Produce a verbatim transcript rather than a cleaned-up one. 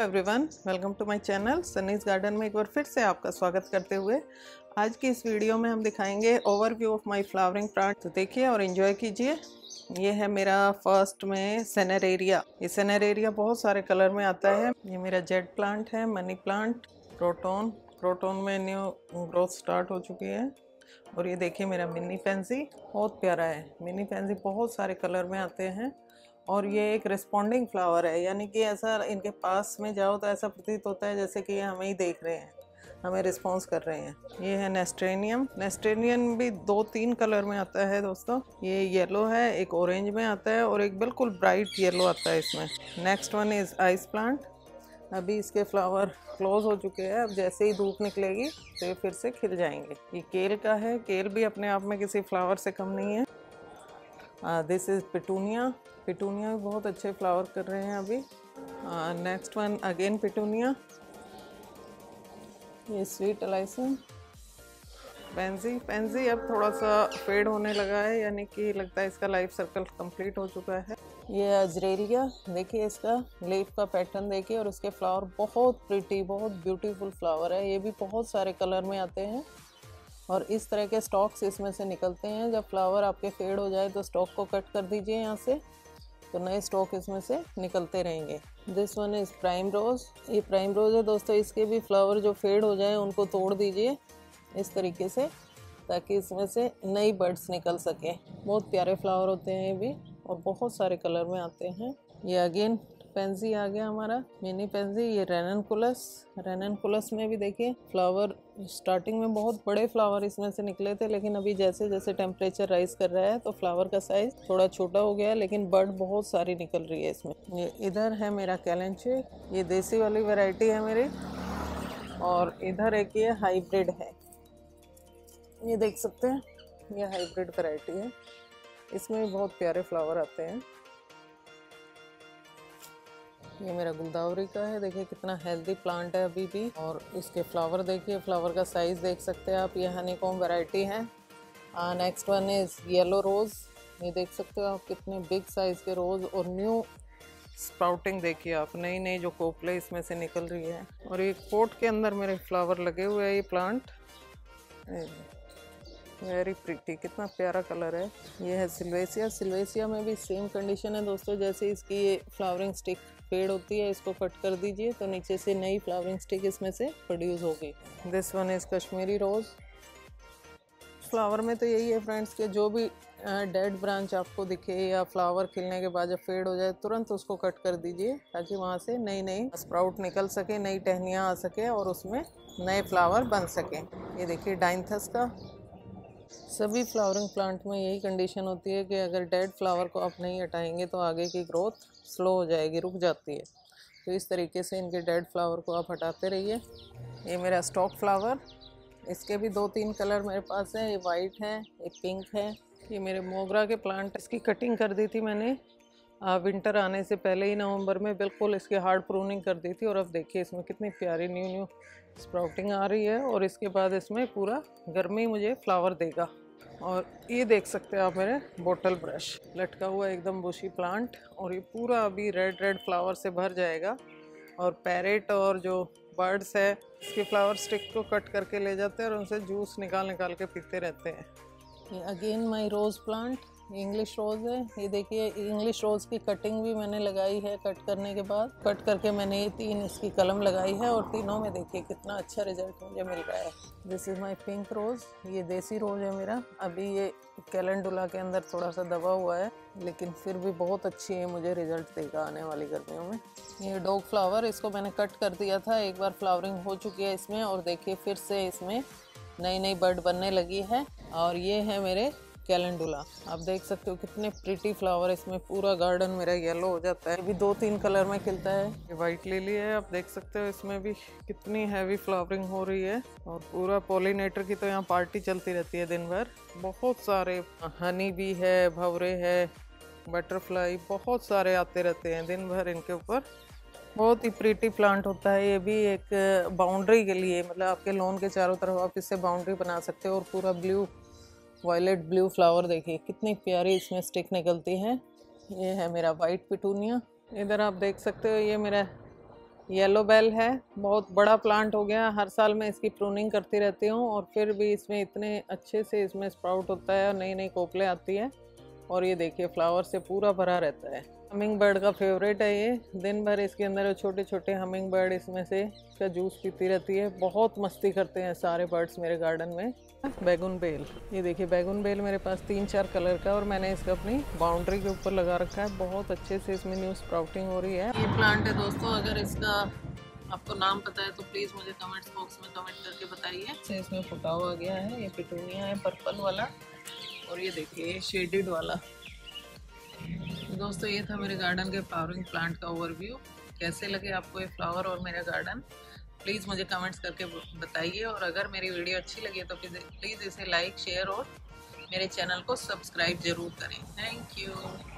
Everyone, welcome to my channel Sunny's garden में एक बार फिर से आपका स्वागत करते हुए आज की इस वीडियो में हम दिखाएंगे overview of my flowering plant. तो देखिए और एंजॉय कीजिए। ये है मेरा फर्स्ट में सेनेरेरिया। ये सेनेरेरिया बहुत सारे कलर में आता है। ये मेरा जेड प्लांट है, मनी प्लांट, क्रोटोन क्रोटोन में न्यू ग्रोथ स्टार्ट हो चुकी है। और ये देखिए मेरा मिनी पेंसी, बहुत प्यारा है। मिनी पेंसी बहुत सारे कलर में आते हैं और ये एक रिस्पॉन्डिंग फ्लावर है, यानी कि ऐसा इनके पास में जाओ तो ऐसा प्रतीत होता है जैसे कि ये हमें ही देख रहे हैं, हमें रिस्पॉन्स कर रहे हैं। ये है नेस्ट्रेनियम। नेस्ट्रेनियम भी दो तीन कलर में आता है दोस्तों। ये येलो है, एक ऑरेंज में आता है और एक बिल्कुल ब्राइट येलो आता है इसमें। Next one is ice plant. अभी इसके फ्लावर क्लोज हो चुके हैं, अब जैसे ही धूप निकलेगी तो ये फिर से खिल जाएंगे। ये केल का है। केल भी अपने आप में किसी फ्लावर से कम नहीं है। This is petunia. पिटूनिया भी बहुत अच्छे फ्लावर कर रहे हैं अभी। Next one again petunia. ये स्वीट अलाइसिन। पेंजी पेंजी अब थोड़ा सा फेड होने लगा है, यानी कि लगता है इसका लाइफ सर्कल कंप्लीट हो चुका है। ये अजरेलिया, देखिए इसका लीफ का पैटर्न देखिए और उसके फ्लावर बहुत प्रिटी, बहुत ब्यूटीफुल फ्लावर है। ये भी बहुत सारे कलर में आते हैं और इस तरह के स्टॉक्स इसमें से निकलते हैं। जब फ्लावर आपके फेड हो जाए तो स्टॉक को कट कर दीजिए यहाँ से, तो नए स्टॉक इसमें से निकलते रहेंगे। This one is primrose. ये प्राइम रोज़ है दोस्तों। इसके भी फ्लावर जो फेड हो जाए उनको तोड़ दीजिए इस तरीके से, ताकि इसमें से नई बर्ड्स निकल सके। बहुत प्यारे फ्लावर होते हैं ये भी और बहुत सारे कलर में आते हैं। ये अगेन पेंजी आ गया हमारा, मिनी पेंजी। ये रेननकुलस। रेननकुलस में भी देखिए फ्लावर स्टार्टिंग में बहुत बड़े फ्लावर इसमें से निकले थे, लेकिन अभी जैसे जैसे टेम्परेचर राइज कर रहा है तो फ्लावर का साइज थोड़ा छोटा हो गया है, लेकिन बर्ड बहुत सारी निकल रही है इसमें। ये इधर है मेरा कैलेंचे। ये देसी वाली वैरायटी है मेरी। और इधर एक ये हाइब्रिड है, ये देख सकते हैं, ये हाइब्रिड वैरायटी है। इसमें भी बहुत प्यारे फ्लावर आते हैं। ये मेरा गुलदावरी का है। देखिए कितना हेल्दी प्लांट है अभी भी। और इसके फ्लावर देखिए, फ्लावर का साइज़ देख सकते हैं आप। ये हनीकॉम वैरायटी है। Next one is yellow rose. ये देख सकते हो आप कितने बिग साइज़ के रोज़। और न्यू स्प्राउटिंग देखिए आप, नई नई जो कोपले इसमें से निकल रही है। और एक पोट के अंदर मेरे फ्लावर लगे हुए हैं। ये प्लांट वेरी प्रिटी, कितना प्यारा कलर है। ये है सिल्वेसिया। सिल्वेसिया में भी सेम कंडीशन है दोस्तों, जैसे इसकी ये फ्लावरिंग स्टिक फेड होती है, इसको कट कर दीजिए तो नीचे से नई फ्लावरिंग स्टिक इसमें से प्रोड्यूस होगी। This one is Kashmiri rose. Flower में तो यही है फ्रेंड्स के जो भी डेड ब्रांच आपको दिखे या फ्लावर खिलने के बाद जब फेड हो जाए तुरंत उसको कट कर दीजिए, ताकि वहाँ से नई नई स्प्राउट निकल सके, नई टहनियाँ आ सके और उसमें नए फ्लावर बन सकें। ये देखिए डाइंथस का। सभी फ्लावरिंग प्लांट में यही कंडीशन होती है कि अगर डेड फ्लावर को आप नहीं हटाएंगे तो आगे की ग्रोथ स्लो हो जाएगी, रुक जाती है। तो इस तरीके से इनके डेड फ्लावर को आप हटाते रहिए। ये मेरा स्टॉक फ्लावर। इसके भी दो तीन कलर मेरे पास है। ये वाइट है, एक पिंक है। ये मेरे मोगरा के प्लांट, इसकी कटिंग कर दी थी मैंने आ, विंटर आने से पहले ही नवंबर में बिल्कुल इसकी हार्ड प्रूनिंग कर दी थी। और अब देखिए इसमें कितनी प्यारी न्यू न्यू स्प्राउटिंग आ रही है और इसके बाद इसमें पूरा गर्मी मुझे फ्लावर देगा। और ये देख सकते हैं आप मेरे बोटल ब्रश लटका हुआ एकदम बुशी प्लांट, और ये पूरा अभी रेड रेड फ्लावर से भर जाएगा। और पैरेट और जो बर्ड्स है इसके फ्लावर स्टिक को कट करके ले जाते हैं और उनसे जूस निकाल निकाल के पीते रहते हैं। ये again my rose plant, English rose है। ये देखिए इंग्लिश रोज़ की कटिंग भी मैंने लगाई है। कट करने के बाद कट करके मैंने ये तीन इसकी कलम लगाई है और तीनों में देखिए कितना अच्छा रिजल्ट मुझे मिल रहा है। This is my pink rose. ये देसी रोज़ है मेरा। अभी ये कैलेंडुला के अंदर थोड़ा सा दबा हुआ है, लेकिन फिर भी बहुत अच्छी है, मुझे रिजल्ट देगा आने वाली गर्मियों में। ये डॉग फ्लावर, इसको मैंने कट कर दिया था, एक बार फ्लावरिंग हो चुकी है इसमें और देखिए फिर से इसमें नई नई बर्ड बनने लगी है। और ये है मेरे कैलेंडुला। आप देख सकते हो कितने प्रिटी फ्लावर, इसमें पूरा गार्डन मेरा येलो हो जाता है। ये भी दो तीन कलर में खिलता है। ये वाइट लिली है, आप देख सकते हो इसमें भी कितनी हैवी फ्लावरिंग हो रही है। और पूरा पॉलिनेटर की तो यहाँ पार्टी चलती रहती है दिन भर। बहुत सारे हनी भी है, भंवरे है, बटरफ्लाई, बहुत सारे आते रहते हैं दिन भर इनके ऊपर। बहुत ही प्रीटी प्लांट होता है ये भी। एक बाउंड्री के लिए, मतलब आपके लॉन के चारों तरफ आप इससे बाउंड्री बना सकते हो। और पूरा ब्लू, वायलेट ब्लू फ्लावर देखिए कितनी प्यारी इसमें स्टिक निकलती है। ये है मेरा वाइट पिटूनिया। इधर आप देख सकते हो ये मेरा येलो बेल है, बहुत बड़ा प्लांट हो गया। हर साल मैं इसकी प्रूनिंग करती रहती हूँ और फिर भी इसमें इतने अच्छे से इसमें स्प्राउट होता है और नई नई कोपलें आती है। और ये देखिए फ्लावर से पूरा भरा रहता है। हमिंग बर्ड का फेवरेट है ये। दिन भर इसके अंदर छोटे छोटे हमिंग बर्ड इसमें से इसका जूस पीती रहती है। बहुत मस्ती करते हैं सारे बर्ड्स मेरे गार्डन में। बैगन बेल, ये देखिए बैगन बेल मेरे पास तीन चार कलर का, और मैंने इसका अपनी बाउंड्री के ऊपर लगा रखा है। बहुत अच्छे से इसमें न्यू स्प्राउटिंग हो रही है। ये प्लांट है दोस्तों, अगर इसका आपको नाम पता है तो प्लीज़ मुझे कमेंट्स बॉक्स में कमेंट करके बताइए। से इसमें फुटाव आ गया है। ये पिटूनिया है पर्पल वाला, और ये देखिए शेडेड वाला। दोस्तों ये था मेरे गार्डन के फ्लावरिंग प्लांट का ओवरव्यू। कैसे लगे आपको ये फ्लावर और मेरा गार्डन, प्लीज़ मुझे कमेंट्स करके बताइए। और अगर मेरी वीडियो अच्छी लगी तो प्लीज़ इसे लाइक शेयर और मेरे चैनल को सब्सक्राइब ज़रूर करें। Thank you.